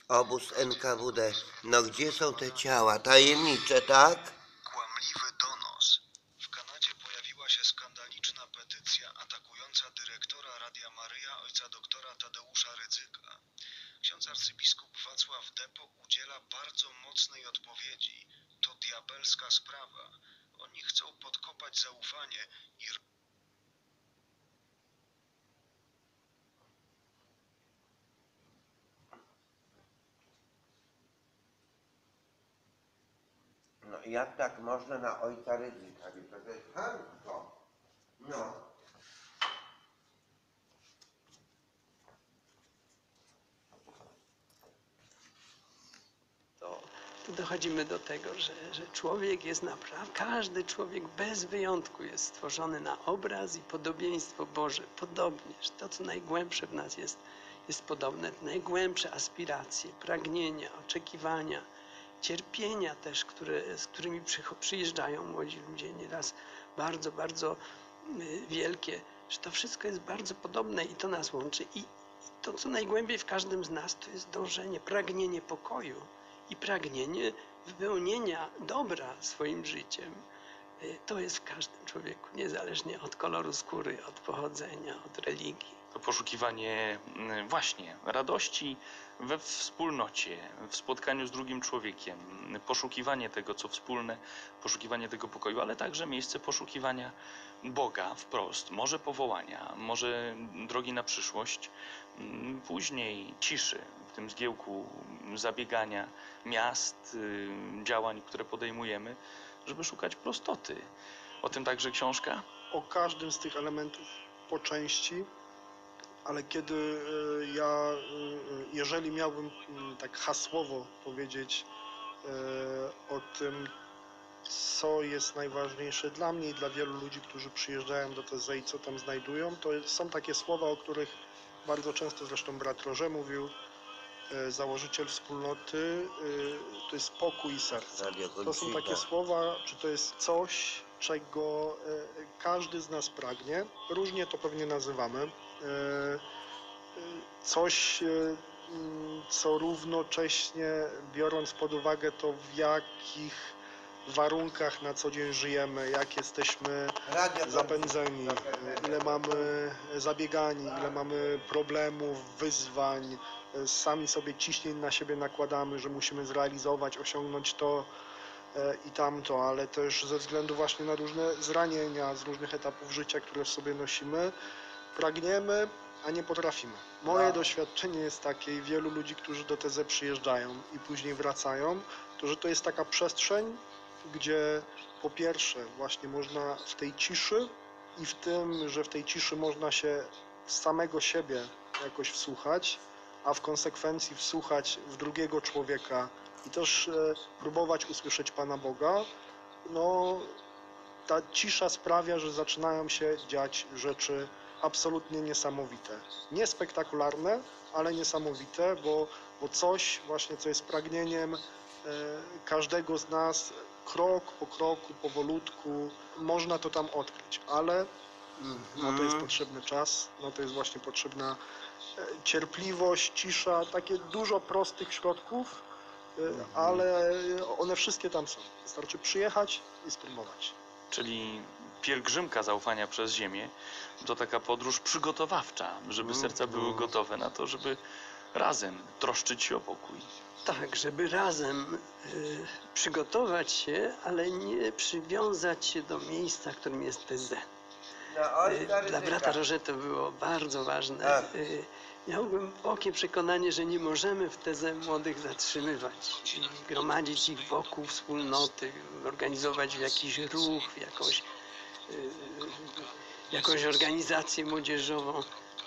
Obóz NKWD. No gdzie są te ciała? Tajemnicze, tak? Kłamliwy donos. W Kanadzie pojawiła się skandaliczna petycja atakująca dyrektora Radia Maryja, ojca doktora Tadeusza Rydzyka. Ksiądz arcybiskup Wacław Depo udziela bardzo mocnej odpowiedzi. To diabelska sprawa. Oni chcą podkopać zaufanie i No jak tak można na ojca Rydzyka? To jest chamstwo. No. Tu dochodzimy do tego, że człowiek jest naprawdę, każdy człowiek bez wyjątku jest stworzony na obraz i podobieństwo Boże. Podobnież to, co najgłębsze w nas jest podobne. Najgłębsze aspiracje, pragnienia, oczekiwania, cierpienia też, z którymi przyjeżdżają młodzi ludzie, nieraz bardzo, bardzo wielkie, że to wszystko jest bardzo podobne i to nas łączy. I to, co najgłębiej w każdym z nas, to jest dążenie, pragnienie pokoju i pragnienie wypełnienia dobra swoim życiem. To jest w każdym człowieku, niezależnie od koloru skóry, od pochodzenia, od religii. To poszukiwanie właśnie radości we wspólnocie, w spotkaniu z drugim człowiekiem, poszukiwanie tego, co wspólne, poszukiwanie tego pokoju, ale także miejsce poszukiwania Boga wprost, może powołania, może drogi na przyszłość, później ciszy, w tym zgiełku zabiegania miast, działań, które podejmujemy, żeby szukać prostoty. O tym także książka? O każdym z tych elementów po części, ale kiedy jeżeli miałbym tak hasłowo powiedzieć o tym, co jest najważniejsze dla mnie i dla wielu ludzi, którzy przyjeżdżają do TZ i co tam znajdują, to są takie słowa, o których bardzo często zresztą brat Roże mówił, założyciel wspólnoty, to jest pokój i serce. To są takie słowa, czy to jest coś, czego każdy z nas pragnie. Różnie to pewnie nazywamy. Coś, co równocześnie, biorąc pod uwagę to, w jakich warunkach na co dzień żyjemy, jak jesteśmy zapędzeni, ile mamy zabiegani, ile mamy problemów, wyzwań, sami sobie ciśnień na siebie nakładamy, że musimy zrealizować, osiągnąć to i tamto, ale też ze względu właśnie na różne zranienia z różnych etapów życia, które w sobie nosimy, pragniemy, a nie potrafimy. Moje doświadczenie jest takie i wielu ludzi, którzy do TZ przyjeżdżają i później wracają, to że to jest taka przestrzeń, gdzie po pierwsze właśnie można w tej ciszy i w tym, że w tej ciszy można się z samego siebie jakoś wsłuchać, a w konsekwencji wsłuchać w drugiego człowieka i też próbować usłyszeć Pana Boga, no ta cisza sprawia, że zaczynają się dziać rzeczy absolutnie niesamowite. Nie spektakularne, ale niesamowite, bo coś właśnie, co jest pragnieniem każdego z nas, krok po kroku, powolutku, można to tam odkryć, ale no to jest potrzebny czas, no to jest właśnie potrzebna cierpliwość, cisza, takie dużo prostych środków, ale one wszystkie tam są. Wystarczy przyjechać i spróbować. Czyli pielgrzymka zaufania przez ziemię to taka podróż przygotowawcza, żeby serca były gotowe na to, żeby razem troszczyć się o pokój. Tak, żeby razem przygotować się, ale nie przywiązać się do miejsca, którym jest TZ. Dla brata Roże to było bardzo ważne. Miał głębokie przekonanie, że nie możemy w TZ młodych zatrzymywać, gromadzić ich wokół wspólnoty, organizować w jakiś ruch, w jakąś organizację młodzieżową.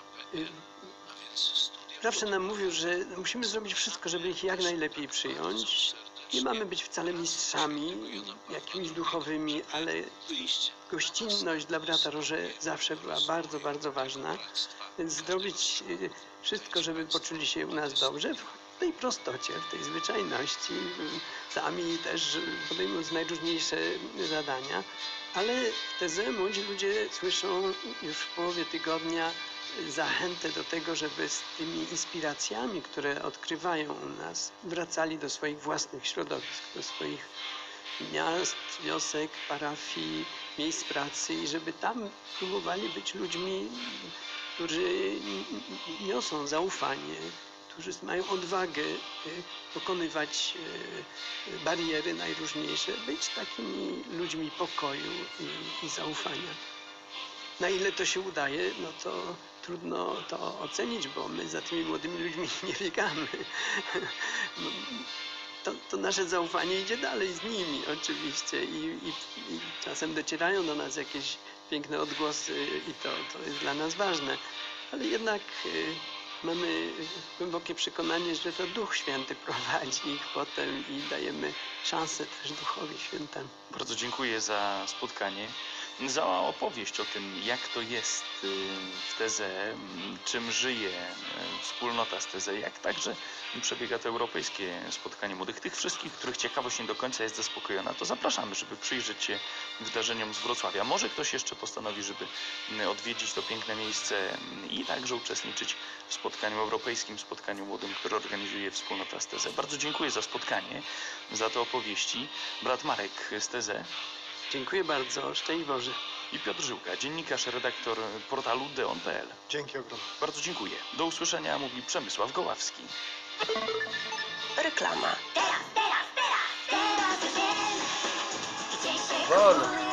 Zawsze nam mówił, że musimy zrobić wszystko, żeby ich jak najlepiej przyjąć. Nie mamy być wcale mistrzami jakimiś duchowymi, ale gościnność dla brata Roże zawsze była bardzo, bardzo ważna. Więc zrobić wszystko, żeby poczuli się u nas dobrze, w tej prostocie, w tej zwyczajności, sami też podejmując najróżniejsze zadania. Ale w TZ młodzi ludzie słyszą już w połowie tygodnia, zachętę do tego, żeby z tymi inspiracjami, które odkrywają u nas, wracali do swoich własnych środowisk, do swoich miast, wiosek, parafii, miejsc pracy i żeby tam próbowali być ludźmi, którzy niosą zaufanie, którzy mają odwagę pokonywać bariery najróżniejsze, być takimi ludźmi pokoju i zaufania. Na ile to się udaje, no to trudno to ocenić, bo my za tymi młodymi ludźmi nie biegamy. To nasze zaufanie idzie dalej z nimi oczywiście i czasem docierają do nas jakieś piękne odgłosy i to jest dla nas ważne, ale jednak mamy głębokie przekonanie, że to Duch Święty prowadzi ich potem i dajemy szansę też Duchowi Świętemu. Bardzo dziękuję za spotkanie, za opowieść o tym, jak to jest w Teze, czym żyje wspólnota z Teze, jak także przebiega to europejskie spotkanie młodych. Tych wszystkich, których ciekawość nie do końca jest zaspokojona, to zapraszamy, żeby przyjrzeć się wydarzeniom z Wrocławia. Może ktoś jeszcze postanowi, żeby odwiedzić to piękne miejsce i także uczestniczyć w spotkaniu europejskim, spotkaniu młodym, które organizuje wspólnota z Teze. Bardzo dziękuję za spotkanie, za te opowieści. Brat Marek z Teze. Dziękuję bardzo. Szczęść Boże. I Piotr Żyłka, dziennikarz, redaktor portalu deon.pl. Dzięki ogromne. Bardzo dziękuję. Do usłyszenia, mówi Przemysław Goławski. Reklama. Wolno.